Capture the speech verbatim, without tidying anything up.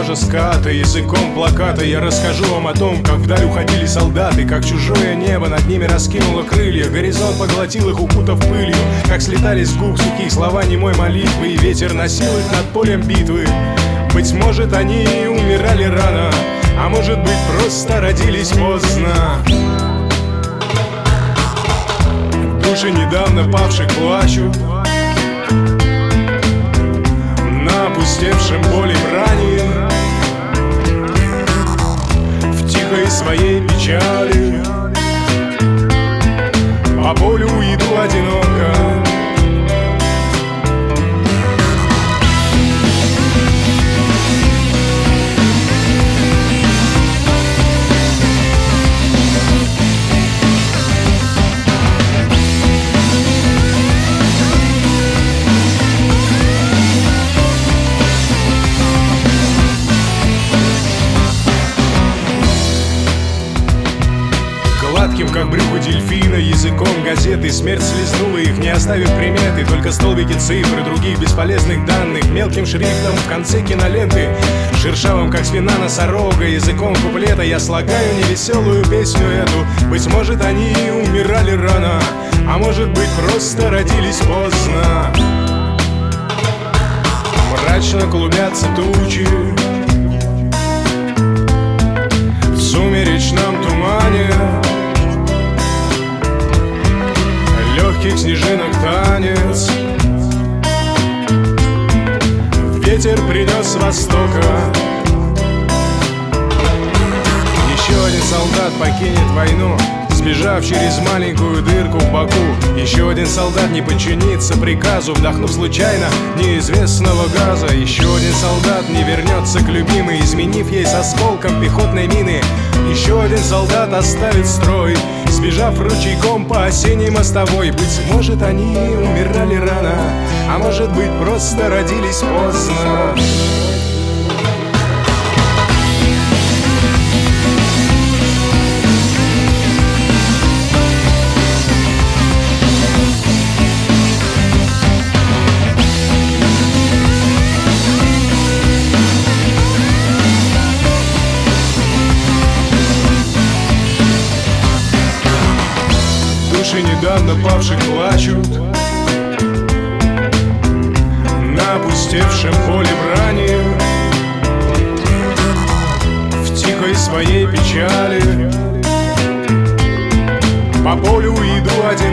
тоже ската. Языком плаката я расскажу вам о том, как вдаль уходили солдаты, как чужое небо над ними раскинуло крылья, горизонт поглотил их, укутав пылью, как слетали с губ сухие слова немой молитвы, и ветер носил их над полем битвы. Быть может, они умирали рано, а может быть, просто родились поздно. Души недавно павших плачут на опустевшем поле брани, в тихой своей печали по полю иду одиноко. Гладким, как брюхо дельфина, языком газеты смерть слезнула их, не оставив приметы, только столбики цифр и других бесполезных данных. Мелким шрифтом в конце киноленты, шершавым, как спина носорога, языком куплета я слагаю невеселую песню эту. Быть может, они умирали рано, а может быть, просто родились поздно. Мрачно клубятся тучи в сумеречном тумане, легких снежинок танец ветер принес с востока. Еще один солдат покинет войну, сбежав через маленькую дырку в боку. Еще один солдат не подчинится приказу, вдохнув случайно неизвестного газа. Еще один солдат не вернется к любимой, изменив ей с осколком пехотной мины. Еще один солдат оставит строй, сбежав ручейком по осенней мостовой. Быть может, они умирали рано, а может быть, просто родились поздно. Души недавно павших плачут на опустевшем поле брани, в тихой своей печали по полю иду один.